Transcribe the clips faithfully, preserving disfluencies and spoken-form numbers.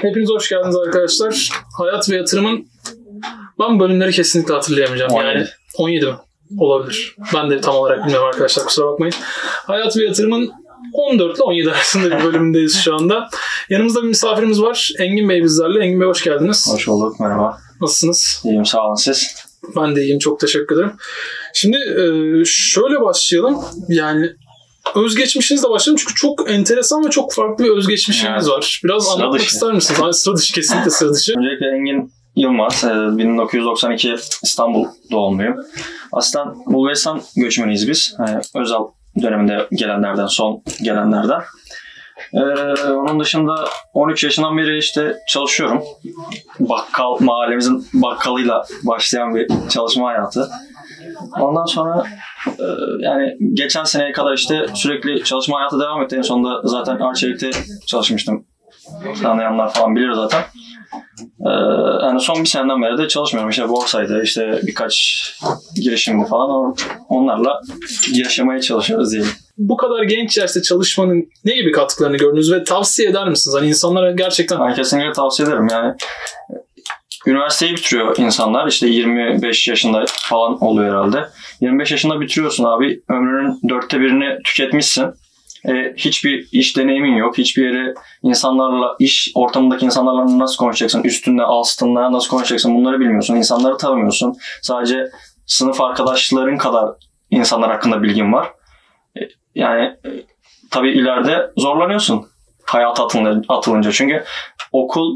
Hepiniz hoş geldiniz arkadaşlar. Hayat ve yatırımın ben bölümleri kesinlikle hatırlayamayacağım. on yedi. Yani on yedi mi? Olabilir. Ben de tam olarak bilmiyorum arkadaşlar, kusura bakmayın. Hayat ve yatırımın on dört ile on yedi arasında bir bölümündeyiz şu anda. Yanımızda bir misafirimiz var. Engin Bey bizlerle. Engin Bey hoş geldiniz. Hoş bulduk. Merhaba. Nasılsınız? İyiyim, sağ olun siz. Ben de iyiyim. Çok teşekkür ederim. Şimdi şöyle başlayalım. Yani özgeçmişinizle başlayalım çünkü çok enteresan ve çok farklı bir özgeçmişiniz evet. var. Biraz sıra anlatmak dışı. ister misiniz? Hayır, sıra dışı, kesinlikle sıra dışı. Öncelikle Engin Yılmaz, bin dokuz yüz doksan iki İstanbul doğumluyum. Aslen Bulgaristan göçmeniyiz biz. Yani özel döneminde gelenlerden, son gelenlerden. Ee, onun dışında on üç yaşından beri işte çalışıyorum. Bakkal, mahallemizin bakkalıyla başlayan bir çalışma hayatı. Ondan sonra e, yani geçen seneye kadar işte sürekli çalışma hayatı devam etti. En sonunda zaten Arçelik'te çalışmıştım. Tanıyanlar falan bilir zaten. Ee, yani son bir seneden beri de çalışmıyorum. İşte borsaydı, işte birkaç girişimdi falan. Onlarla yaşamaya çalışıyoruz diyelim. Bu kadar genç yaşta çalışmanın ne gibi katkılarını gördünüz ve tavsiye eder misiniz? Hani insanlara gerçekten... Ben kesinlikle tavsiye ederim. Yani üniversiteyi bitiriyor insanlar. İşte yirmi beş yaşında falan oluyor herhalde. yirmi beş yaşında bitiriyorsun abi. Ömrünün dörtte birini tüketmişsin. E, hiçbir iş deneyimin yok. Hiçbir yere insanlarla, iş ortamındaki insanlarla nasıl konuşacaksın? Üstünde, altında nasıl konuşacaksın? Bunları bilmiyorsun. İnsanları tanımıyorsun. Sadece sınıf arkadaşların kadar insanlar hakkında bilgin var. E, yani e, tabii ileride zorlanıyorsun hayata atılınca. Çünkü okul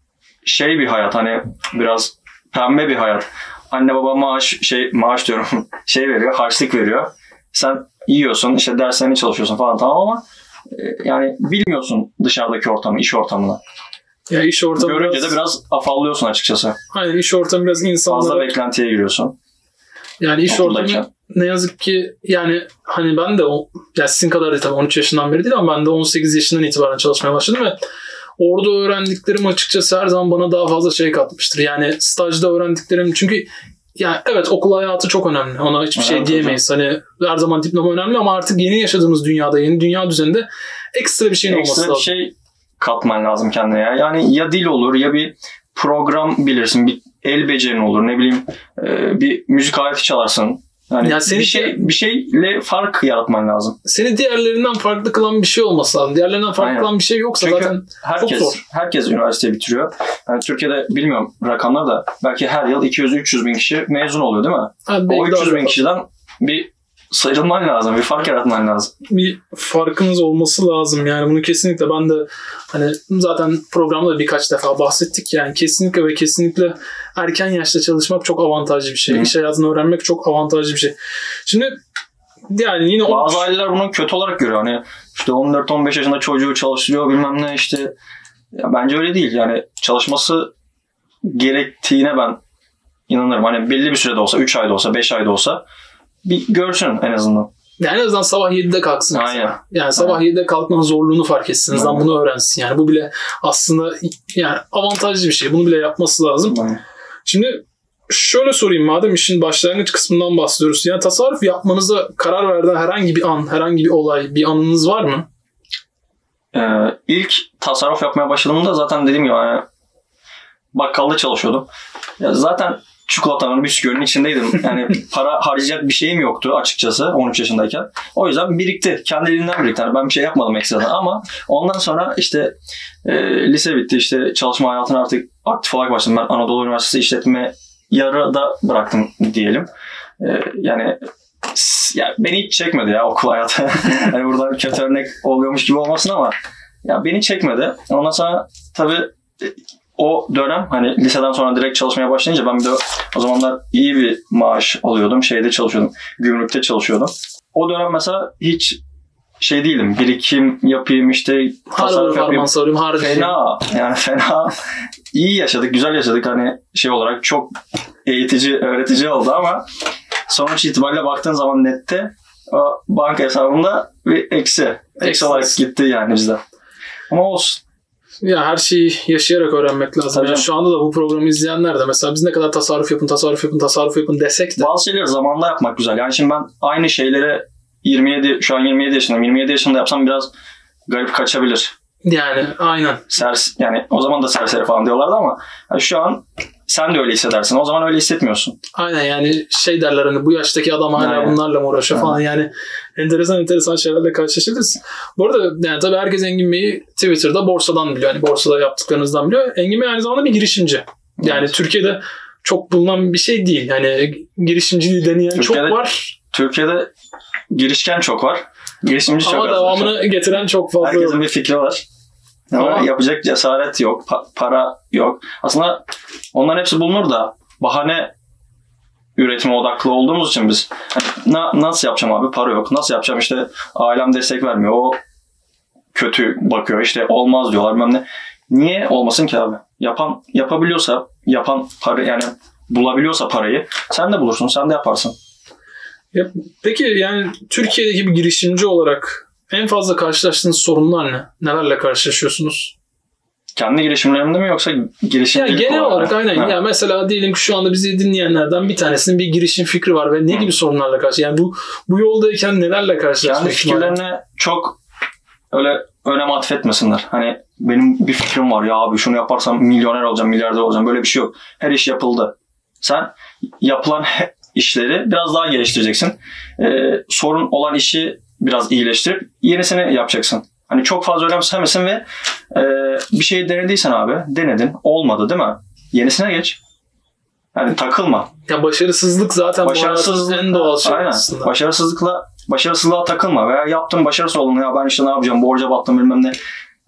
şey bir hayat, hani biraz pembe bir hayat. Anne baba maaş şey maaş diyorum şey veriyor, harçlık veriyor. Sen yiyorsun, işte derslerini çalışıyorsun falan, tamam, ama e, yani bilmiyorsun dışarıdaki ortamı, iş ortamını. Ya iş ortamı görünce biraz... de biraz afallıyorsun açıkçası. Aynen, iş ortamı biraz insanlara... Fazla beklentiye giriyorsun. Yani iş okuldayken. ortamı ne yazık ki, yani hani ben de o, ya sizin kadar değil tabii, on üç yaşından beri değil ama ben de on sekiz yaşından itibaren çalışmaya başladım ve orada öğrendiklerim açıkçası her zaman bana daha fazla şey katmıştır. Yani stajda öğrendiklerim, çünkü yani evet, okul hayatı çok önemli. Ona hiçbir evet, şey diyemeyiz. Hocam. Hani her zaman diploma önemli ama artık yeni yaşadığımız dünyada, yeni dünya düzeninde ekstra bir şeyin ekstra olması lazım. Ekstra bir şey katman lazım kendine ya. Yani ya dil olur, ya bir program bilirsin, bir el becerin olur, ne bileyim bir müzik aleti çalarsın. Yani, yani seni, bir şey bir şeyle fark yaratman lazım. Seni diğerlerinden farklı kılan bir şey olması lazım. Diğerlerinden farklı Aynen. kılan bir şey yoksa Çünkü zaten herkes, çok zor. Herkes üniversite bitiriyor. Yani Türkiye'de bilmiyorum rakamlar da belki her yıl iki yüz üç yüz bin kişi mezun oluyor değil mi? Abi, o üç yüz bin kişiden bir sıyrılman lazım, bir fark yaratman lazım. Bir farkınız olması lazım. Yani bunu kesinlikle ben de hani zaten programda birkaç defa bahsettik. Yani kesinlikle ve kesinlikle erken yaşta çalışmak çok avantajlı bir şey. Hı. İş hayatını öğrenmek çok avantajlı bir şey. Şimdi yani yine bazı aileler bunu kötü olarak görüyor. Hani işte on dört on beş yaşında çocuğu çalıştırıyor bilmem ne işte. Ya bence öyle değil. Yani çalışması gerektiğine ben inanırım. Hani belli bir sürede olsa, üç ayda olsa, beş ayda olsa bir görsün en azından. Yani en azından sabah yedide kalksın. Aynen. Yani sabah Aynen. yedide kalkmanın zorluğunu fark etsin. En azından bunu öğrensin. Yani bu bile aslında yani avantajlı bir şey. Bunu bile yapması lazım. Aynen. Şimdi şöyle sorayım, madem işin başlangıç kısmından bahsediyoruz. Yani tasarruf yapmanıza karar verdiğin herhangi bir an, herhangi bir olay, bir anınız var mı? Ee, ilk tasarruf yapmaya başladığımda zaten dediğim gibi yani bakkalda çalışıyordum. Ya zaten çikolatanın, bisküvinin içindeydim. Yani para harcayacak bir şeyim yoktu açıkçası on üç yaşındayken. O yüzden birikti. Kendiliğinden birikti. Yani ben bir şey yapmadım ekstradan ama ondan sonra işte e, lise bitti. İşte çalışma hayatına artık aktif olarak başladım. Ben Anadolu Üniversitesi işletme yarıda bıraktım diyelim. E, yani ya beni hiç çekmedi ya okul hayatı. Hani buradan kötü örnek oluyormuş gibi olmasın ama ya beni çekmedi. Ondan sonra tabii o dönem hani liseden sonra direkt çalışmaya başlayınca ben bir de o zamanlar iyi bir maaş alıyordum. Şeyde çalışıyordum. Gümrükte çalışıyordum. O dönem mesela hiç şey değilim. Birikim yapayım işte tasarruf yapayım. Fena. Yani fena. İyi yaşadık. Güzel yaşadık. Hani şey olarak çok eğitici, öğretici oldu ama sonuç itibariyle baktığın zaman nette o banka hesabımda bir eksi. Eksi olarak gitti yani bizde. Ama olsun. Ya her şeyi yaşayarak öğrenmek lazım. Yani şu anda da bu programı izleyenler de mesela biz ne kadar tasarruf yapın, tasarruf yapın, tasarruf yapın desek de. Bazı şeyleri zamanla yapmak güzel. Yani şimdi ben aynı şeyleri yirmi yedi, şu an yirmi yedi yaşındayım. yirmi yedi yaşında yapsam biraz garip kaçabilir. Yani aynen. Sers, yani o zaman da serseri falan diyorlardı ama yani şu an sen de öyle hissedersin. O zaman öyle hissetmiyorsun. Aynen yani şey derler hani bu yaştaki adam hala aynen. bunlarla mı uğraşıyor falan. Aynen. Yani enteresan enteresan şeylerle karşılaşabiliriz. Bu arada yani tabii herkes Engin Bey'i Twitter'da borsadan biliyor. Yani borsada yaptıklarınızdan biliyor. Engin Bey aynı zamanda bir girişimci. Yani evet. Türkiye'de çok bulunan bir şey değil. Yani girişimciliği deneyen Türkiye'de, çok var. Türkiye'de girişken çok var. Girişimci ama çok az. Ama devamını var. Getiren çok fazla. Herkesin yok. bir fikri var. Ama, ama yapacak cesaret yok. Pa- para yok. Aslında onların hepsi bulunur da bahane üretime odaklı olduğumuz için biz na- nasıl yapacağım abi? Para yok. Nasıl yapacağım? İşte ailem destek vermiyor. O kötü bakıyor. İşte olmaz diyorlar. Ben de niye olmasın ki abi? Yapan yapabiliyorsa, yapan para yani bulabiliyorsa parayı sen de bulursun. Sen de yaparsın. Ya, peki yani Türkiye'deki bir girişimci olarak en fazla karşılaştığınız sorunlar ne? Nelerle karşılaşıyorsunuz? Kendi girişimlerimde mi yoksa girişimcilik yani genel olarak? olarak aynen. Ha. Ya mesela diyelim ki şu anda bizi dinleyenlerden bir tanesinin bir girişim fikri var ve ne Hı. gibi sorunlarla karşı? Yani bu bu yoldayken nelerle karşılaşmak? Kendi fikirlerine var? Çok öyle önem atfetmesinler. Hani benim bir fikrim var ya abi şunu yaparsam milyoner olacağım, milyarder olacağım. Böyle bir şey yok. Her iş yapıldı. Sen yapılan işleri biraz daha geliştireceksin. Ee, sorun olan işi biraz iyileştirip yenisini yapacaksın. Hani çok fazla önemsemesin ve e, bir şeyi denediysen abi, denedin, olmadı değil mi? Yenisine geç. Yani takılma. Ya başarısızlık zaten başarısızlık en doğal şey aynen. aslında. Başarısızlıkla başarısızlığa takılma veya yaptım başarısız oldum ya ben işte ne yapacağım borca battım bilmem ne.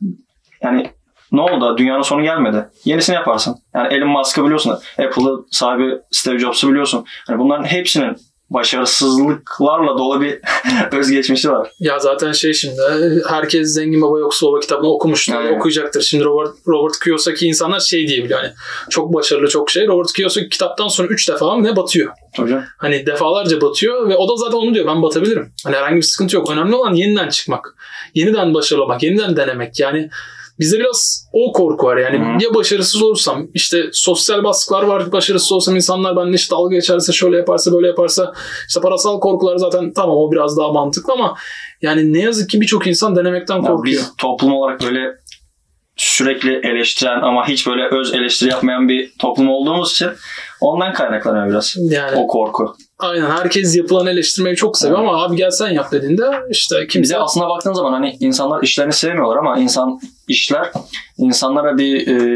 Yani ne oldu? Dünyanın sonu gelmedi. Yenisini yaparsın. Yani Elon Musk'ı biliyorsun. Apple'ı sahibi Steve Jobs'u biliyorsun. Yani bunların hepsinin başarısızlıklarla dolu bir özgeçmişi var. Ya zaten şey şimdi herkes Zengin Baba Yoksul Baba kitabını okumuştur, yani. okuyacaktır. Şimdi Robert, Robert Kiyosaki insanlar şey diyebiliyor hani çok başarılı çok şey. Robert Kiyosaki kitaptan sonra üç defa mı ne batıyor. Tabii. Hani defalarca batıyor ve o da zaten onu diyor ben batabilirim. Hani herhangi bir sıkıntı yok. Önemli olan yeniden çıkmak. Yeniden başarılamak, yeniden denemek. Yani bizde biraz o korku var yani hmm. ya başarısız olursam işte sosyal baskılar var başarısız olsam insanlar benimle işte dalga geçerse şöyle yaparsa böyle yaparsa işte parasal korkular zaten tamam o biraz daha mantıklı ama yani ne yazık ki birçok insan denemekten korkuyor. Ya biz toplum olarak böyle sürekli eleştiren ama hiç böyle öz eleştiri yapmayan bir toplum olduğumuz için ondan kaynaklanıyor biraz yani, o korku. Aynen herkes yapılan eleştirmeyi çok seviyor evet. ama abi gel sen yap dediğinde işte kimse... Bir de aslına baktığın zaman hani insanlar işlerini sevmiyorlar ama insan işler insanlara bir e,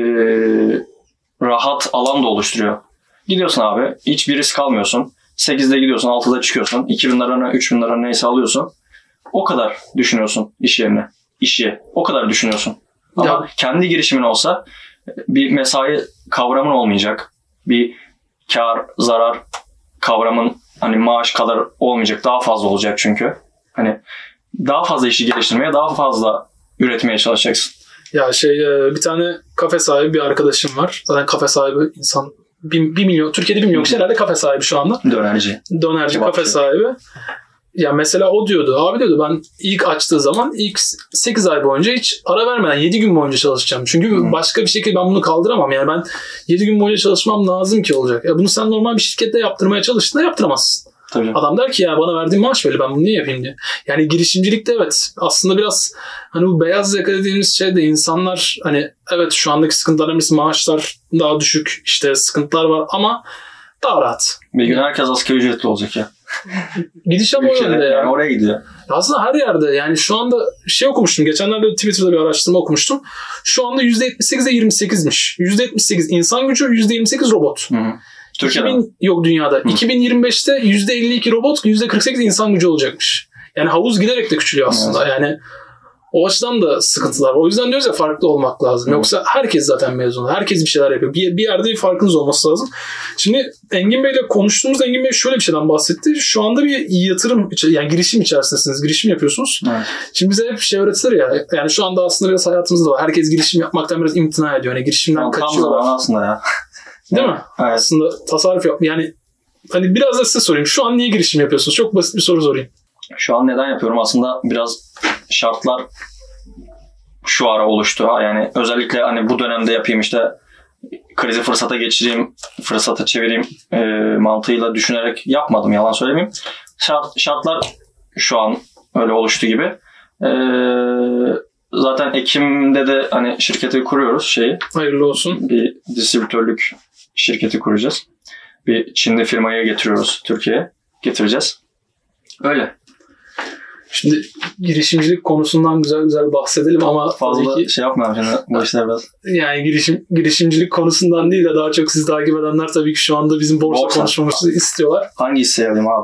rahat alan da oluşturuyor. Gidiyorsun abi hiç bir risk almıyorsun. sekizde gidiyorsun altıda çıkıyorsun. iki bin lirana üç bin lira neyse alıyorsun. O kadar düşünüyorsun iş yerine. İşi o kadar düşünüyorsun. Ama ya. kendi girişimin olsa bir mesai kavramın olmayacak. Bir kar, zarar kavramın hani maaş kadar olmayacak. Daha fazla olacak çünkü. Hani daha fazla işi geliştirmeye, daha fazla üretmeye çalışacaksın. Ya şey bir tane kafe sahibi bir arkadaşım var. Zaten kafe sahibi insan bir, bir milyon, Türkiye'de bir milyon kişi herhalde kafe sahibi şu anda. Dönerci. Dönerci, Kebapçı. Kafe sahibi. Ya mesela o diyordu. Abi diyordu ben ilk açtığı zaman ilk sekiz ay boyunca hiç ara vermeden yedi gün boyunca çalışacağım. Çünkü hmm. başka bir şekilde ben bunu kaldıramam. Yani ben yedi gün boyunca çalışmam lazım ki olacak. Ya bunu sen normal bir şirkette yaptırmaya çalıştığında yaptıramazsın. Tabii. Adam der ki ya bana verdiğin maaş böyle ben bunu niye yapayım diye. Yani girişimcilikte evet aslında biraz hani bu beyaz yaka dediğimiz şey de insanlar hani evet şu andaki sıkıntılarımız maaşlar daha düşük işte sıkıntılar var ama daha rahat. Bir gün herkes asgari ücretli olacak ya. Gidişat o yönde ya. Yani oraya gidiyor. Aslında her yerde yani şu anda şey okumuştum. Geçenlerde Twitter'da bir araştırma okumuştum. Şu anda yüzde yetmiş sekize yirmi sekizmiş. yüzde yetmiş sekiz insan gücü, yüzde yirmi sekiz robot. Hı hı. Türkiye'de iki bin, yok dünyada. Hı. iki bin yirmi beşte yüzde elli iki robot, yüzde kırk sekiz insan gücü olacakmış. Yani havuz giderek de küçülüyor aslında. Evet. Yani o açıdan da sıkıntılar. O yüzden diyoruz ya farklı olmak lazım. Hı. Yoksa herkes zaten mezun. Herkes bir şeyler yapıyor. Bir, bir yerde bir farkınız olması lazım. Şimdi Engin Bey'le konuştuğumuzda Engin Bey şöyle bir şeyden bahsetti. Şu anda bir yatırım, yani girişim içerisindesiniz. Girişim yapıyorsunuz. Evet. Şimdi bize hep şey öğretilir ya. Yani şu anda aslında biraz hayatımızda var. Herkes girişim yapmaktan biraz imtina ediyor. Yani girişimden yani kaçıyorlar. Aslında ya. Değil mi? Evet. Aslında tasarruf yap. Yani hani biraz da size sorayım. Şu an niye girişim yapıyorsunuz? Çok basit bir soru sorayım. Şu an neden yapıyorum? Aslında biraz şartlar şu ara oluştu. Yani özellikle hani bu dönemde yapayım işte krizi fırsata geçireyim, fırsata çevireyim e, mantığıyla düşünerek yapmadım. Yalan söylemeyeyim. Şart, şartlar şu an öyle oluştu gibi. E, zaten Ekim'de de hani şirketi kuruyoruz şeyi. Hayırlı olsun. Bir distribütörlük şirketi kuracağız. Bir Çinli firmayı getiriyoruz Türkiye'ye. Getireceğiz. Öyle. Şimdi girişimcilik konusundan güzel güzel bahsedelim ama fazla tabii ki, şey yapmayalım şimdi bu işler biraz. Yani girişim, girişimcilik konusundan değil de daha çok sizi takip edenler tabii ki şu anda bizim borsa, borsa. konuşmamızı istiyorlar. Hangi hisseyi alayım abi?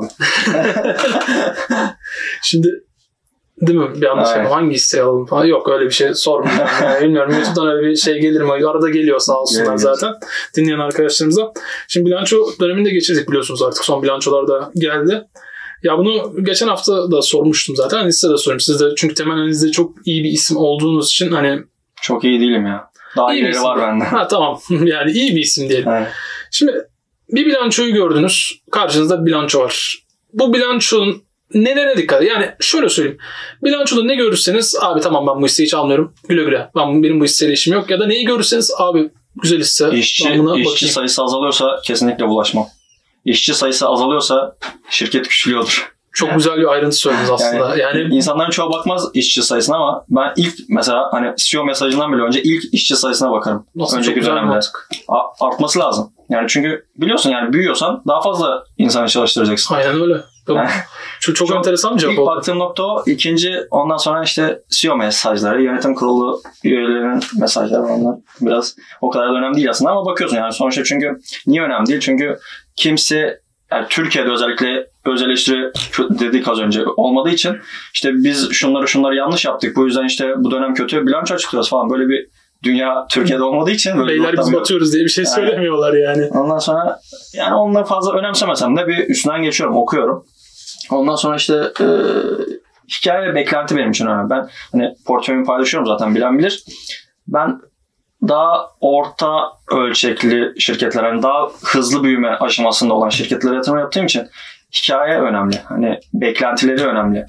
Şimdi değil mi? Bir yanlış yapalım. Hangi hisseyi alalım falan. Yok öyle bir şey sormuyorum. Yani bilmiyorum. YouTube'dan öyle bir şey gelir mi? Arada geliyor sağ olsunlar Geliriz. zaten. Dinleyen arkadaşlarımıza. Şimdi bilanço döneminde geçirdik biliyorsunuz artık. Son bilançolar da geldi. Ya bunu geçen hafta da sormuştum zaten. Hani size de sorayım. Siz de çünkü temel analizde çok iyi bir isim olduğunuz için hani... Çok iyi değilim ya. Daha iyi iyileri var bende. Ha tamam. Yani iyi bir isim diyelim. Evet. Şimdi bir bilançoyu gördünüz. Karşınızda bir bilanço var. Bu bilançonun nelere dikkat edin? Yani şöyle söyleyeyim. Bilançoda ne görürseniz abi tamam ben bu hisseyi hiç almıyorum. Güle güle. Ben, benim bu hisseyle işim yok. Ya da neyi görürseniz abi güzel hisse. İşçi, işçi sayısı azalıyorsa kesinlikle bulaşmam. İşçi sayısı azalıyorsa şirket küçülüyordur. Çok güzel bir ayrıntı söylediniz aslında. Yani, yani insanların çoğu bakmaz işçi sayısına ama ben ilk mesela hani C E O mesajından bile önce ilk işçi sayısına bakarım. Nasıl Önceki dönemde. Artması lazım. Yani çünkü biliyorsun yani büyüyorsan daha fazla insanı çalıştıracaksın. Aynen öyle. Yani, çok, çok, çok enteresan bir cevap ilk oldu. İlk baktığım nokta o. İkinci ondan sonra işte C E O mesajları, yönetim kurulu üyelerinin mesajları onlar biraz o kadar da önemli değil aslında ama bakıyorsun yani sonuçta çünkü niye önemli değil? Çünkü kimse yani Türkiye'de özellikle öz eleştiri dedik az önce olmadığı için işte biz şunları şunları yanlış yaptık. Bu yüzden işte bu dönem kötü bilanço açıklıyoruz falan. Böyle bir dünya Türkiye'de olmadığı için böyle beyler biz batıyoruz diye bir şey yani, söylemiyorlar yani. Ondan sonra yani onları fazla önemsemesem de bir üstünden geçiyorum, okuyorum. Ondan sonra işte e, hikaye ve beklenti benim için önemli. Ben hani portföyümü paylaşıyorum zaten bilen bilir. Ben daha orta ölçekli şirketler, yani daha hızlı büyüme aşamasında olan şirketlere yatırım yaptığım için hikaye önemli. Hani beklentileri önemli.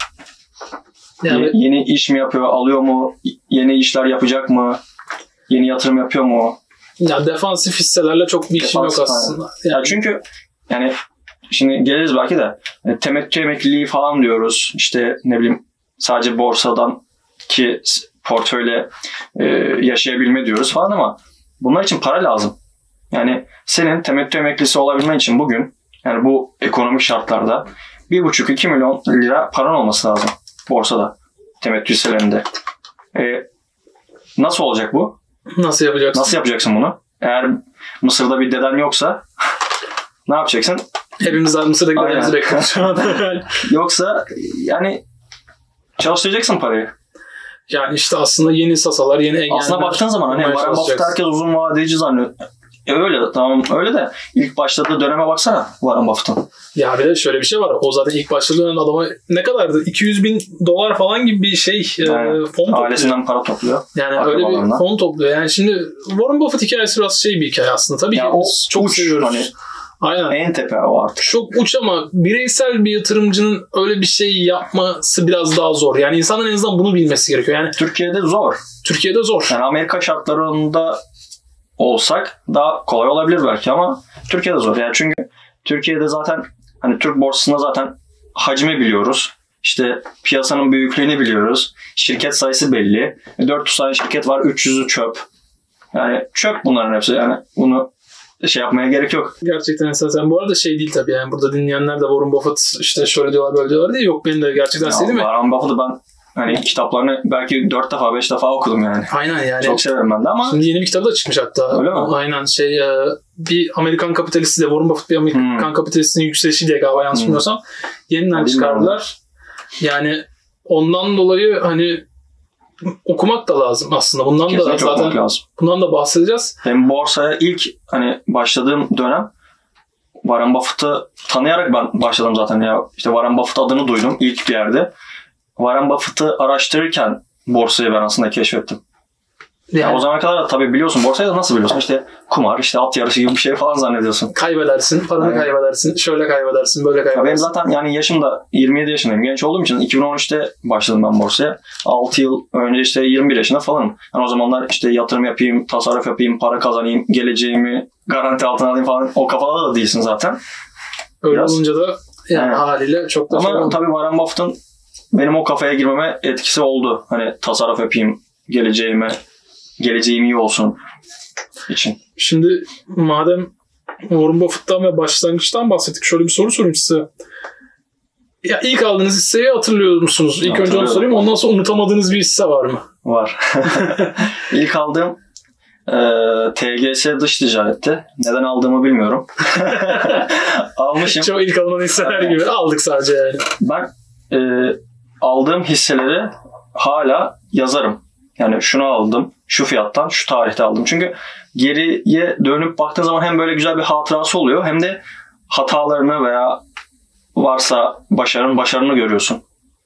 Yani, Ye- yeni iş mi yapıyor, alıyor mu? Yeni işler yapacak mı? Yeni yatırım yapıyor mu? Ya defansif hisselerle çok bir işim yok aslında. Yani. Ya çünkü yani şimdi geliriz belki de yani temettü emekliliği falan diyoruz. İşte ne bileyim sadece borsadan ki portföyle e, yaşayabilme diyoruz falan ama bunlar için para lazım. Yani senin temettü emeklisi olabilmen için bugün yani bu ekonomik şartlarda bir buçuk iki milyon lira paran olması lazım borsada temettü hisselerinde. E, nasıl olacak bu? Nasıl yapacaksın? Nasıl yapacaksın bunu? Eğer Mısır'da bir deden yoksa ne yapacaksın? Hepimiz Mısır'da gidelerimizi bekliyoruz şu anda. Yoksa yani çalıştıracaksın parayı. Yani işte aslında yeni sasalar, yeni engeller. Aslında baktığın zaman hani Warren Buffett herkes uzun vadeci zannediyor. E öyle tamam öyle de ilk başladığı döneme baksana Warren Buffett'ın. Ya bir de şöyle bir şey var. O zaten ilk başladığı dönem adama ne kadardı? iki yüz bin dolar falan gibi bir şey yani, e, fon topluyor. Ailesinden para topluyor. Yani öyle bir fon topluyor. Yani şimdi Warren Buffett hikayesi biraz şey bir hikaye aslında. Tabii ya ki biz çok uç, seviyoruz. Hani, aynen. En tepe o artık. Çok uç ama bireysel bir yatırımcının öyle bir şey yapması biraz daha zor. Yani insanın en azından bunu bilmesi gerekiyor. Yani Türkiye'de zor. Türkiye'de zor. Yani Amerika şartlarında olsak daha kolay olabilir belki ama Türkiye'de zor. Yani çünkü Türkiye'de zaten hani Türk borsasında zaten hacmi biliyoruz. İşte piyasanın büyüklüğünü biliyoruz. Şirket sayısı belli. dört yüz tane şirket var. üç yüzü çöp. Yani çöp bunların hepsi. Yani bunu şey yapmaya gerek yok. Gerçekten esasen. Bu arada şey değil tabii yani burada dinleyenler de Warren Buffett işte şöyle diyorlar böyle diyorlar diye yok benim de gerçekten sevdim mi? Warren Buffett'ı ben hani kitaplarını belki dört defa beş defa okudum yani. Aynen yani. Çok severim ben de ama. Şimdi yeni bir kitabı da çıkmış hatta. Öyle mi? Aynen şey bir Amerikan kapitalisti de Warren Buffett bir Amerikan hmm. kapitalistinin yükselişi diye galiba yanlış bilmiyorsam hmm. yeniden çıkardılar. Yani ondan dolayı hani okumak da lazım aslında. Bundan Kesinlikle da zaten lazım. Bundan da bahsedeceğiz. Benim borsaya ilk hani başladığım dönem Warren Buffett'ı tanıyarak ben başladım zaten ya. İşte Warren Buffett adını duydum ilk bir yerde. Warren Buffett'ı araştırırken borsayı ben aslında keşfettim. Yani. Yani o zamana kadar da tabii biliyorsun borsayı da nasıl biliyorsun? İşte kumar, işte at yarışı gibi bir şey falan zannediyorsun. Kaybedersin, paranı yani. kaybedersin, şöyle kaybedersin, böyle kaybedersin. Ya benim zaten yani yaşım da yirmi yedi yaşındayım. Genç olduğum için iki bin on üçte başladım ben borsaya. altı yıl önce işte yirmi bir yaşında falanım. Yani o zamanlar işte yatırım yapayım, tasarruf yapayım, para kazanayım, geleceğimi garanti altına alayım falan. O kafada da değilsin zaten. Öyle Biraz. olunca da yani, yani haliyle çok da ama tabii Warren Buffett'ın benim o kafaya girmeme etkisi oldu. Hani tasarruf yapayım, geleceğime, geleceğim iyi olsun için. Şimdi madem Warren Buffett'tan ve başlangıçtan bahsettik, şöyle bir soru sorayım size. Ya ilk aldığınız hisseyi hatırlıyor musunuz? İlk önce onu sorayım. Ondan sonra unutamadığınız bir hisse var mı? Var. İlk aldığım e, T G S dış ticarette. Neden aldığımı bilmiyorum. Almışım. Çok ilk alınan hisseler gibi. Aldık sadece yani. Ben e, aldığım hisseleri hala yazarım. Yani şunu aldım, şu fiyattan, şu tarihte aldım. Çünkü geriye dönüp baktığın zaman hem böyle güzel bir hatırası oluyor, hem de hatalarını veya varsa başarının başarını görüyorsun.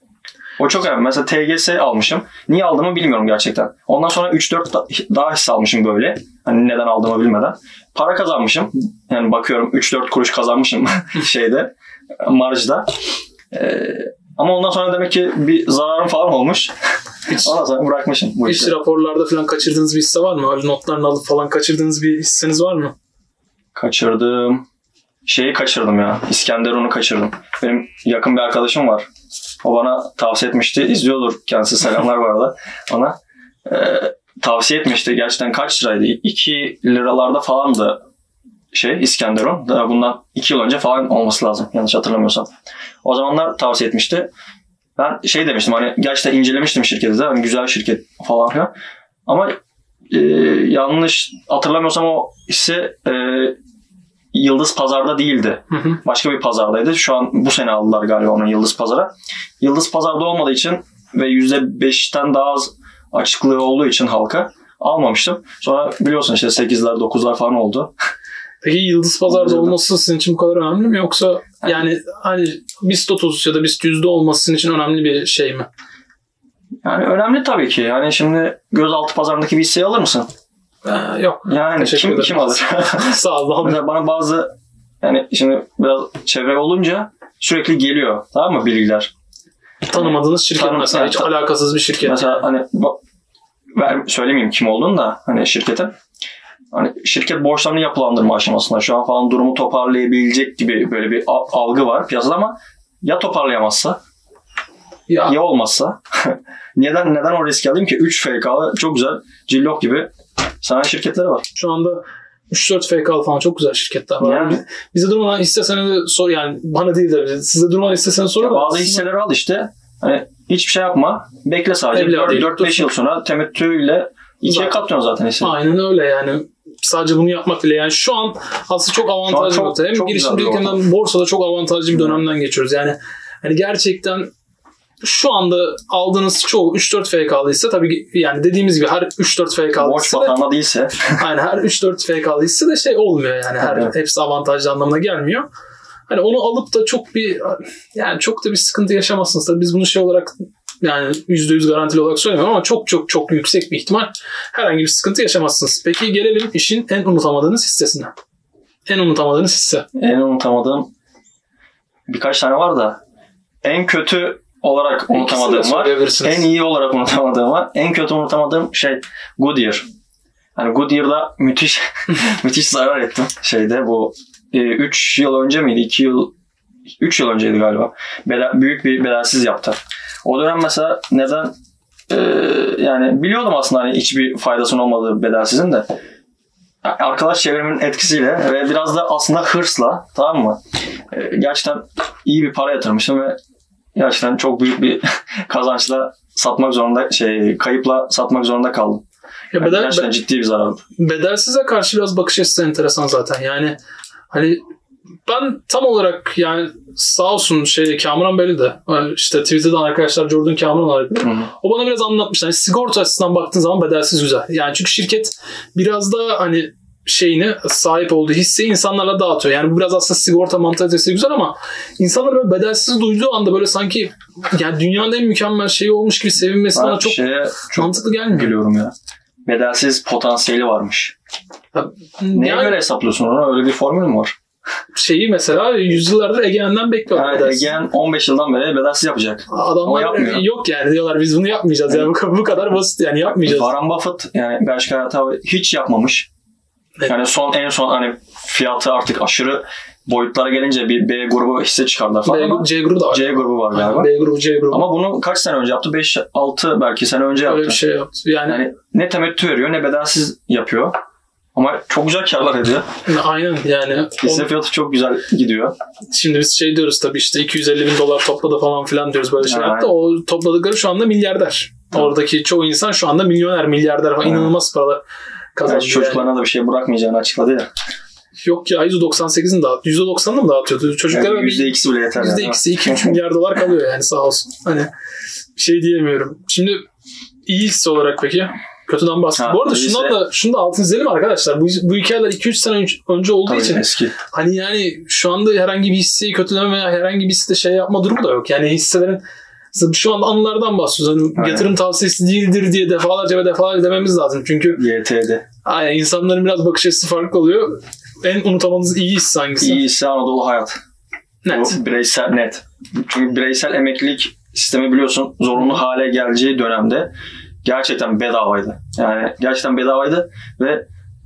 O çok önemli. Mesela T G S almışım. Niye aldığımı bilmiyorum gerçekten. Ondan sonra üç dört daha hisse almışım böyle. Hani neden aldığımı bilmeden. Para kazanmışım. Yani bakıyorum üç dört kuruş kazanmışım şeyde, marjda. Ee, ama ondan sonra demek ki bir zararım falan olmuş. Hiç, ondan sonra bırakmışım bu hiç işi. raporlarda falan kaçırdığınız bir hisse var mı? Öyle notlarını alıp falan kaçırdığınız bir hisseniz var mı? Kaçırdım. Şeyi kaçırdım ya. İskenderun'u kaçırdım. Benim yakın bir arkadaşım var. O bana tavsiye etmişti. İzliyordur kendisi. Selamlar bu arada ona. Ee, tavsiye etmişti. Gerçekten kaç liraydı? iki liralarda falandı şey İskenderun. Daha bundan iki yıl önce falan olması lazım. Yanlış hatırlamıyorsam. O zamanlar tavsiye etmişti. Ben şey demiştim, hani gerçekten incelemiştim şirketi de. Hani güzel şirket falan filan. Ama e, yanlış hatırlamıyorsam o hisse e, Yıldız Pazar'da değildi. Hı hı. Başka bir pazardaydı. Şu an bu sene aldılar galiba onu Yıldız Pazar'a. Yıldız Pazar'da olmadığı için ve yüzde beşten daha az açıklığı olduğu için halka almamıştım. Sonra biliyorsun işte sekizler dokuzlar falan oldu. Peki Yıldız Pazar'da olması sizin için bu kadar önemli mi? Yoksa yani hani BIST otuz ya da BIST yüzde olması sizin için önemli bir şey mi? Yani önemli tabii ki. Yani şimdi gözaltı pazarındaki bir hisseyi alır mısın? Ee, yok. Yani kim, kim alır? Sağ ol. Mesela bana bazı, yani şimdi biraz çevre olunca sürekli geliyor, tamam mı, bilgiler. Tanımadığınız şirket Tanım, mesela, yani, hiç alakasız bir şirket. Mesela hani ben söylemeyeyim kim olduğunu da, hani şirketin. Hani şirket borçlarını yapılandırma aşamasında şu an falan, durumu toparlayabilecek gibi böyle bir algı var piyasada, ama ya toparlayamazsa ya, ya olmazsa neden neden o riski alayım ki? üç F K'lı çok güzel cillop gibi sanayi şirketleri var. Şu anda üç dört F K'lı falan çok güzel şirketler var. Yani, bize durmadan hisse senedi sor, yani bana değil de size durmadan hisse senedi soru. Bazı hisseleri al işte. Hani hiçbir şey yapma. Bekle sadece. dört beş yıl sonra temettüyle ikiye katlıyorsun zaten hisseyi. Aynen öyle yani. Sadece bunu yapmak bile. Yani şu an aslında çok avantajlı bir ortam. Hem girişimcilikken borsada çok avantajlı bir dönemden geçiyoruz. Yani hani gerçekten şu anda aldığınız çoğu üç dört F K'lı hisse, tabii yani dediğimiz gibi her üç dört F K'lı hisse borç batağında değilse. Yani her üç dört F K'lı hisse de şey olmuyor yani. Her evet. Hepsi avantajlı anlamına gelmiyor. Hani onu alıp da çok bir yani çok da bir sıkıntı yaşamazsınız. Tabii biz bunu şey olarak yani yüzde yüz garantili olarak söylemiyorum ama çok çok çok yüksek bir ihtimal herhangi bir sıkıntı yaşamazsınız. Peki gelelim işin en unutamadığınız hissesine. En unutamadığınız hisse. En unutamadığım birkaç tane var da en kötü olarak unutamadığım var. En iyi olarak unutamadığım var. En kötü unutamadığım şey Goodyear. Yani Goodyear'da müthiş müthiş zarar ettim şeyde, bu üç yıl önce miydi? iki yıl üç yıl önceydi galiba. Bedel, büyük bir bedelsiz yaptı. O dönem mesela neden e, yani biliyordum aslında hani hiçbir faydasının olmadığı bedelsizin de, arkadaş çevremin etkisiyle ve biraz da aslında hırsla, tamam mı? E, gerçekten iyi bir para yatırmıştım ve gerçekten çok büyük bir kazançla satmak zorunda, şey kayıpla satmak zorunda kaldım. Ya yani bedel, gerçekten be, ciddi bir zarardı. Bedelsize karşı biraz bakış açısı enteresan zaten. Yani hani ben tam olarak yani sağ olsun şey Kamuran Beyli de işte Twitter'dan arkadaşlar Jordan Kamuran olarak o bana biraz anlatmış. Yani sigorta açısından baktığın zaman bedelsiz güzel. Yani çünkü şirket biraz da hani şeyini, sahip olduğu hisseyi insanlarla dağıtıyor. Yani bu biraz aslında sigorta mantalitesi güzel ama insanlar böyle bedelsiz duyduğu anda böyle sanki yani dünyanın en mükemmel şeyi olmuş gibi sevinmesi bana çok, çok mantıklı gelmiyor. Gülüyorum ya. Bedelsiz potansiyeli varmış. Ya, neye yani, göre hesaplıyorsun onu? Öyle bir formül mü var? Şeyi mesela yüzyıllardır Ege'nden bekliyor. Yani Ege'nin on beş yıldan beri bedelsiz yapacak. Adamlar yok yani diyorlar biz bunu yapmayacağız. Yani bu, bu kadar basit yani yapmayacağız. Warren Buffett yani Berkshire Hathaway hiç yapmamış. Evet. Yani son en son hani fiyatı artık aşırı boyutlara gelince bir B grubu hisse çıkardılar falan B, ama C grubu da var. C grubu var galiba. B grubu, C grubu. Ama bunu kaç sene önce yaptı? beş altı belki sene önce yaptı. Öyle bir şey yaptı. Yani, yani ne temettü veriyor ne bedelsiz yapıyor. Ama çok güzel karlar ediyor. Aynen yani. Hisse fiyatı çok güzel gidiyor. Şimdi biz şey diyoruz tabii işte iki yüz elli bin dolar topladı falan filan diyoruz böyle şeyler. Aynen. O topladıkları şu anda milyarder. Oradaki çoğu insan şu anda milyoner, milyarder falan. İnanılmaz paralar kazanıyor. Yani çocuklarına yani. Da bir şey bırakmayacağını açıkladı ya. Yok ya yüzde doksan sekizini dağıt. yüzde doksanını mı dağıtıyordu? Çocuklara yani yüzde ikisi bile yeter. yüzde ikisi iki üç milyar dolar kalıyor yani sağ olsun. Hani bir şey diyemiyorum. Şimdi iyi hisse olarak peki? Kötüden bahsettim. Bu arada şundan da, şunu da altını çizelim arkadaşlar. Bu, bu hikayeler iki üç sene önce olduğu tabii için eski. Hani yani şu anda herhangi bir hisseyi kötüleme veya herhangi bir hissede şey yapma durumu da yok. Yani hisselerin şu anda anılardan bahsediyoruz. Yani yatırım tavsiyesi değildir diye defalarca ve defalarca dememiz lazım. Çünkü Y T'de. Aynen, insanların biraz bakış açısı farklı oluyor. En unutamadığınız iyi hisse hangisi? İyi hisse Anadolu Hayat. Net. O bireysel net. Çünkü bireysel emeklilik sistemi biliyorsun zorunlu hale geleceği dönemde gerçekten bedavaydı. Yani gerçekten bedavaydı ve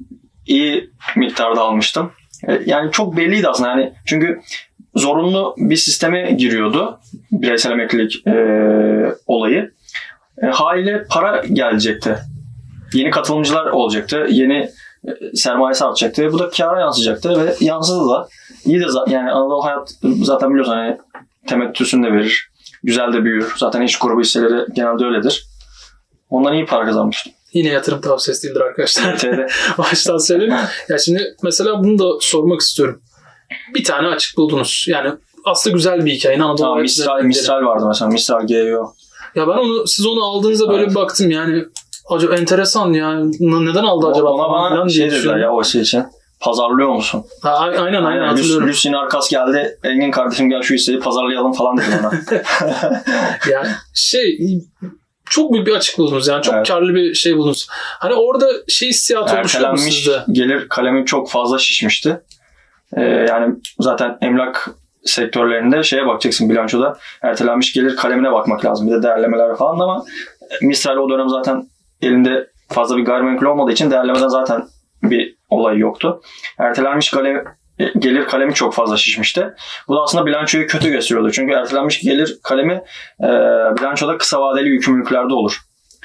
iyi miktarda almıştım. Yani çok belliydi aslında. Yani çünkü zorunlu bir sisteme giriyordu bireysel emeklilik e, olayı. E, haliyle para gelecekti. Yeni katılımcılar olacaktı. Yeni e, sermayesi artacaktı ve bu da kâra yansıyacaktı ve yansıdı da. İyi de zaten yani Anadolu Hayat zaten biliyorsun hani temettüsünü de verir. Güzel de büyür. Zaten iş grubu hisseleri genelde öyledir. Ondan iyi para kazanmıştım. Yine yatırım tavsiyesi değildir arkadaşlar. Baştan söyleyeyim. Ya şimdi mesela bunu da sormak istiyorum. Bir tane açık buldunuz. Yani aslında güzel bir hikaye. Anadolu tamam, Mistral, Mistral vardı mesela. Mistral G E O. Ya ben onu siz onu aldığınızda böyle evet. bir baktım yani. Acaba enteresan ya. Neden aldı acaba? Ona bana şey dediler ya o şey için. Pazarlıyor musun? Ha, aynen aynen, aynen hatırlıyorum. Lucy Narkas geldi. Engin kardeşim gel şu hisseyi pazarlayalım falan dedi ona. Yani şey çok büyük bir açık buldunuz yani. Çok evet. karlı bir şey buldunuz. Hani orada şey hissiyatı oluşuyor mu sizde? Gelir kalemi çok fazla şişmişti. Ee, yani zaten emlak sektörlerinde şeye bakacaksın bilançoda. Ertelenmiş gelir kalemine bakmak lazım. Bir de değerlemeler falan ama Mistral o dönem zaten elinde fazla bir gayrimenkul olmadığı için değerlemeden zaten bir olay yoktu. Ertelenmiş kalem, gelir kalemi çok fazla şişmişti. Bu da aslında bilançoyu kötü gösteriyordu. Çünkü ertelenmiş gelir kalemi e, bilançoda kısa vadeli yükümlülüklerde olur.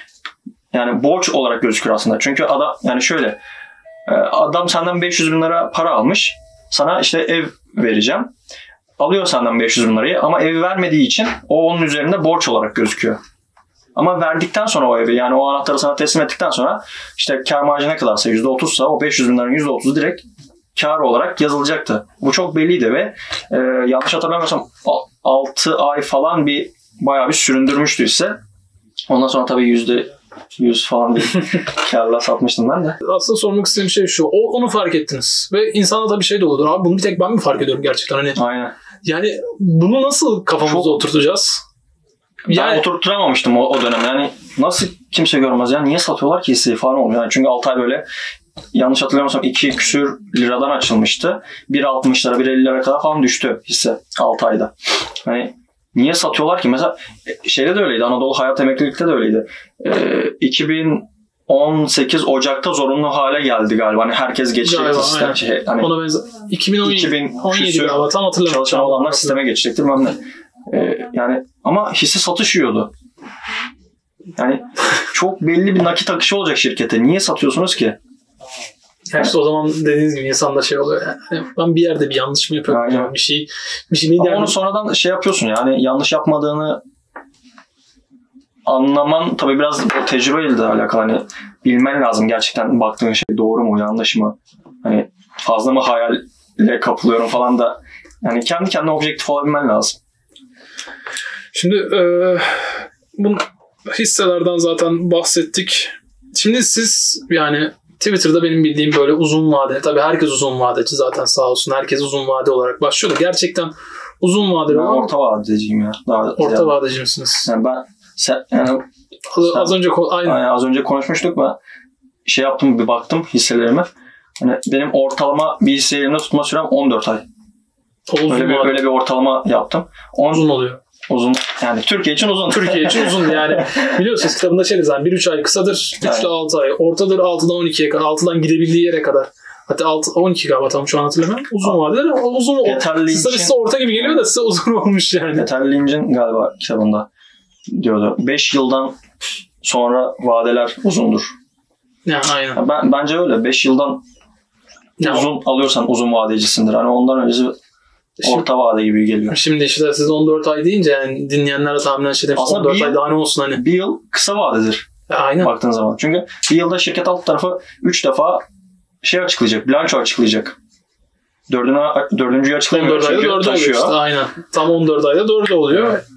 Yani borç olarak gözükür aslında. Çünkü adam yani şöyle e, adam senden beş yüz bin lira para almış. Sana işte ev vereceğim. Alıyor senden beş yüz bin lirayı ama evi vermediği için o onun üzerinde borç olarak gözüküyor. Ama verdikten sonra o evi yani o anahtarı sana teslim ettikten sonra işte kar marjı ne kadarsa yüzde otuzsa o beş yüz bin liranın yüzde otuzu direkt kar olarak yazılacaktı. Bu çok belliydi ve e, yanlış hatırlamıyorsam altı ay falan bir bayağı bir süründürmüştü ise. Ondan sonra tabii yüzde yüz falan bir karla satmıştım ben de. Aslında sormak istediğim şey şu. O, onu fark ettiniz. Ve insana da bir şey de olur. Abi bunu bir tek ben mi fark ediyorum gerçekten? Hani, aynen. Yani bunu nasıl kafamızda çok... oturtacağız? Yani, ben oturtturamamıştım o, o dönem. Yani nasıl kimse görmez ya? Niye satıyorlar ki hisseyi falan olmuyor. Yani çünkü altı ay böyle yanlış hatırlamıyorsam iki küsür liradan açılmıştı. bir altmışlara bir elli lira kadar falan düştü hisse altı ayda. Hani niye satıyorlar ki? Mesela şeyde de öyleydi. Anadolu Hayat Emeklilik'te de öyleydi. Ee, iki bin on sekiz Ocak'ta zorunlu hale geldi galiba. Hani herkes geçecekti sistem. Şey, hani ona benzer. iki bin on yedi galiba. Tam hatırlamıyorum. Çalışan olanlar sisteme geçecektir. Ben de. Ee, yani ama hisse satış yiyordu. Yani çok belli bir nakit akışı olacak şirkete. Niye satıyorsunuz ki? Yani işte o zaman dediğiniz gibi insanda şey oluyor yani. yani ben bir yerde bir yanlış mı yapıyorum? Yani bir şey bir şey ama onu sonradan şey yapıyorsun yani yanlış yapmadığını anlaman tabii biraz o tecrübeyle de alakalı. Hani bilmen lazım gerçekten baktığın şey doğru mu yanlış mı? Hani fazla mı hayalle kapılıyorum falan da yani kendi kendine objektif olabilmen lazım. Şimdi e, bu hisselerden zaten bahsettik. Şimdi siz yani Twitter'da benim bildiğim böyle uzun vade, tabii herkes uzun vadeci zaten sağ olsun. Herkes uzun vade olarak başlıyor da gerçekten uzun vadeli ben orta vadeciyim ya. Daha orta yani. Vadeci misiniz? Yani ben sen, yani, az, sen, az önce aynı. Yani az önce konuşmuştuk ve şey yaptım bir baktım hisselerime. Hani benim ortalama bir hisse elimde tutma sürem on dört ay. Uzun öyle bir, öyle bir ortalama yaptım. on, uzun oluyor. Uzun. Yani Türkiye için uzun. Türkiye için uzun yani. Biliyorsunuz kitabında şey zaten bir üç ay kısadır. üç ile altı ay. Ortadır altıdan on ikiye kadar. altıdan gidebildiği yere kadar. Hatta altı, on iki galiba tam şu an hatırlamıyorum. Uzun vadeli. Uzun Peter size, size orta gibi geliyor da size uzun olmuş yani. Peter Lynch'in galiba kitabında diyordu. beş yıldan sonra vadeler uzundur. Ya aynen. Ya ben, bence öyle. beş yıldan ya uzun o. alıyorsan uzun vadecisindir. Hani ondan önce orta vade gibi geliyor. Şimdi işte siz on dört ay deyince yani dinleyenlere tahminen şey demiş. on dört yıl, ay daha ne olsun hani. Bir yıl kısa vadedir. Ya aynen. Baktığın zaman. Çünkü bir yılda şirket alt tarafı üç defa şey açıklayacak. Bilanço açıklayacak. Dördüncü, dördüncüyü açıklayamıyor. on dört ayda dördü oluyor işte. Aynen. Tam on dört ayda dördü oluyor. Evet.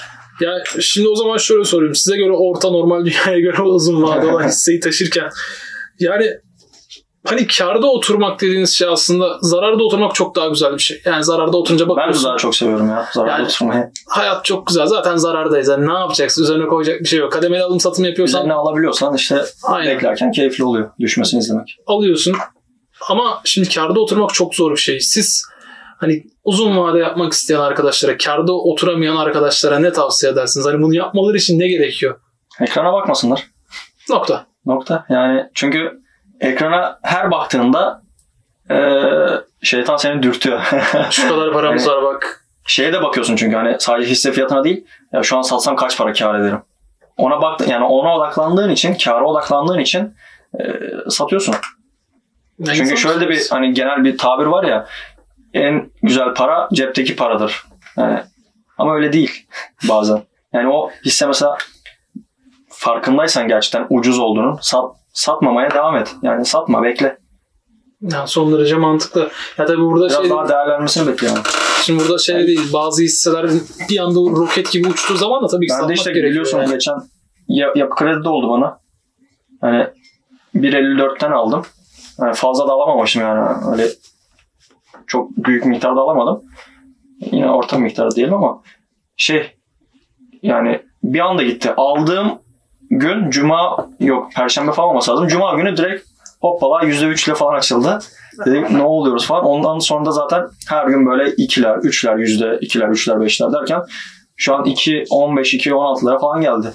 Ya şimdi o zaman şöyle sorayım. Size göre orta normal dünyaya göre uzun vade olan hisseyi taşırken yani hani kârda oturmak dediğiniz şey aslında zararda oturmak çok daha güzel bir şey. Yani zararda oturunca bakıyorsun. Ben de daha çok seviyorum ya. Zararda yani, oturmayı. Hayat çok güzel. Zaten zarardayız. Yani ne yapacaksın? Üzerine koyacak bir şey yok. Kademeli alım satım yapıyorsan. Üzerine alabiliyorsan işte aynen. Beklerken keyifli oluyor. Düşmesini izlemek. Alıyorsun. Ama şimdi kârda oturmak çok zor bir şey. Siz hani uzun vade yapmak isteyen arkadaşlara, kârda oturamayan arkadaşlara ne tavsiye edersiniz? Hani bunu yapmaları için ne gerekiyor? Ekrana bakmasınlar. Nokta. Nokta. Yani çünkü ekrana her baktığında e, şeytan seni dürtüyor. Şu kadar paramız yani, var bak. Şeye de bakıyorsun çünkü hani sadece hisse fiyatına değil. Ya şu an satsam kaç para kâr ederim? Ona bak yani ona odaklandığın için, kâra odaklandığın için e, satıyorsun. Yani çünkü şöyle bir hani genel bir tabir var ya. En güzel para cepteki paradır. Yani, ama öyle değil bazen. Yani o hisse mesela farkındaysan gerçekten ucuz olduğunun sat, satmamaya devam et. Yani satma, bekle. Yani son derece mantıklı. Ya tabii burada biraz şey daha değerlenmesini bekliyorum. Şimdi burada şey yani, değil. Bazı hisseler bir anda roket gibi uçtuğu zaman da tabii ki satmak işte gerekiyor. Biliyorsun yani. Geçen Yapı Kredi'de oldu bana. Hani bir elli dörtten aldım. Yani fazla da alamamışım yani. Öyle çok büyük miktarda alamadım. Yine orta miktarda diyelim ama şey yani bir anda gitti. Aldığım gün cuma yok perşembe falan olması lazım. Cuma günü direkt hoppala yüzde üç ile falan açıldı. Dedim ne oluyoruz falan. Ondan sonra da zaten her gün böyle ikiler, üçler, yüzde ikiler, üçler, beşler derken şu an iki on beş, iki on altılara falan geldi.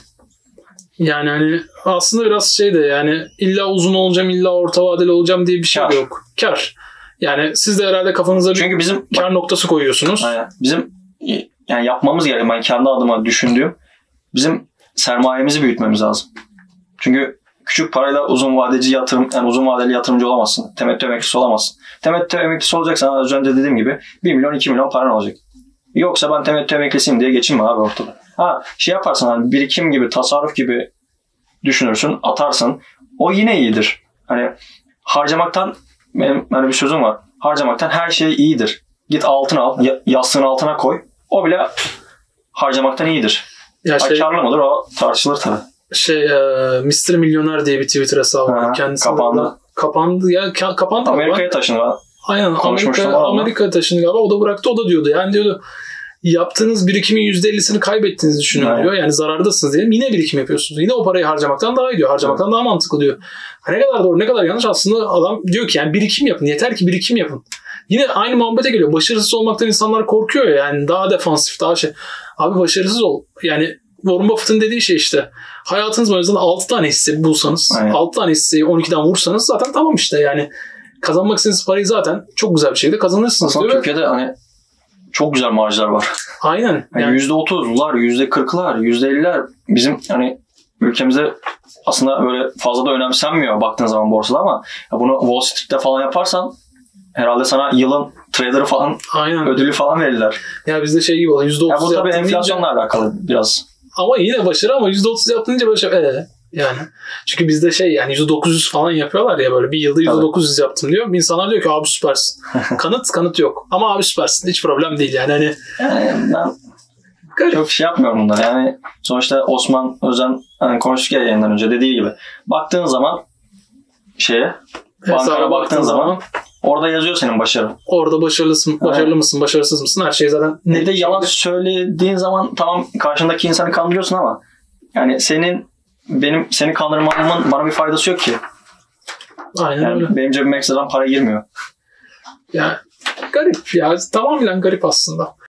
Yani hani aslında biraz şey de yani illa uzun olacağım, illa orta vadeli olacağım diye bir şey kar. yok. Kar. Yani siz de herhalde kafanıza bir çünkü bizim kar noktası koyuyorsunuz. Aynen. Bizim yani yapmamız gereken ben kendi adıma düşündüğüm bizim sermayemizi büyütmemiz lazım. Çünkü küçük parayla uzun vadeci yatırım yani uzun vadeli yatırımcı olamazsın. Temettü emeklisi olamazsın. Temettü emeklisi olacaksan az önce dediğim gibi bir milyon iki milyon paran olacak. Yoksa ben temettü emeklisiyim diye geçinme abi ortada. Ha şey yaparsan hani birikim gibi tasarruf gibi düşünürsün atarsın. O yine iyidir. Hani harcamaktan benim hani bir sözüm var. Harcamaktan her şey iyidir. Git altın al, yastığın altına koy. O bile harcamaktan iyidir. Ya şey, karlı mıdır o tartışılır tabii. Şey e, mister Milyoner diye bir Twitter hesabı var. Kendisi kapandı. Kapandı ya kapandı. Amerika'ya taşındı. Aynen Amerika, Amerika'ya taşındı galiba. O da bıraktı. O da diyordu. Yani diyordu yaptığınız birikimin yüzde ellisini kaybettiğinizi düşünün Aynen. diyor. Yani zarardasınız diyelim. Yine birikim yapıyorsunuz. Yine o parayı harcamaktan daha iyi diyor. Harcamaktan daha mantıklı diyor. Ne kadar doğru ne kadar yanlış aslında adam diyor ki yani birikim yapın. Yeter ki birikim yapın. Yine aynı muhabbete geliyor. Başarısız olmaktan insanlar korkuyor ya. Yani daha defansif daha şey. Abi başarısız ol. Yani Warren Buffett'ın dediği şey işte. Hayatınız boyunca altı tane hisse bulsanız, Aynen. altı tane hisseyi on ikiden vursanız zaten tamam işte. Yani kazanmak istediğiniz parayı zaten çok güzel bir şekilde kazanırsınız. Aslında Türkiye'de hani çok güzel marjlar var. Aynen. Yani yüzde otuzlar, yüzde kırklar, yüzde elliler bizim hani ülkemizde aslında böyle fazla da önemsenmiyor baktığın zaman borsada ama bunu Wall Street'te falan yaparsan herhalde sana yılın trader'ı falan Aynen. ödülü falan verirler. Ya bizde şey gibi oluyor. yüzde otuz ya bu tabii enflasyonla deyince... alakalı biraz. Ama yine başarı ama yüzde otuz yaptığınca böyle şey ee, yani. Çünkü bizde şey yani yüzde dokuz yüz falan yapıyorlar ya böyle bir yılda yüzde dokuz yüz yaptım diyor. İnsanlar diyor ki abi süpersin. kanıt kanıt yok. Ama abi süpersin. Hiç problem değil yani. Hani yani ben Garip. Çok şey yapmıyorum bunlar. Yani sonuçta Osman Özen hani konuştuk ya yayından önce dediği gibi. Baktığın zaman şeye bankaya baktığın zaman, zaman orada yazıyor senin başarın. Orada başarılısın, başarılı evet. mısın, başarısız mısın? Her şey zaten ne de yalan söylediğin zaman tamam karşındaki insanı kandırıyorsun ama yani senin benim seni kandırmamın bana bir faydası yok ki. Aynen yani öyle. Benim cebime ekstradan para girmiyor. Ya garip ya. Tamamen garip aslında.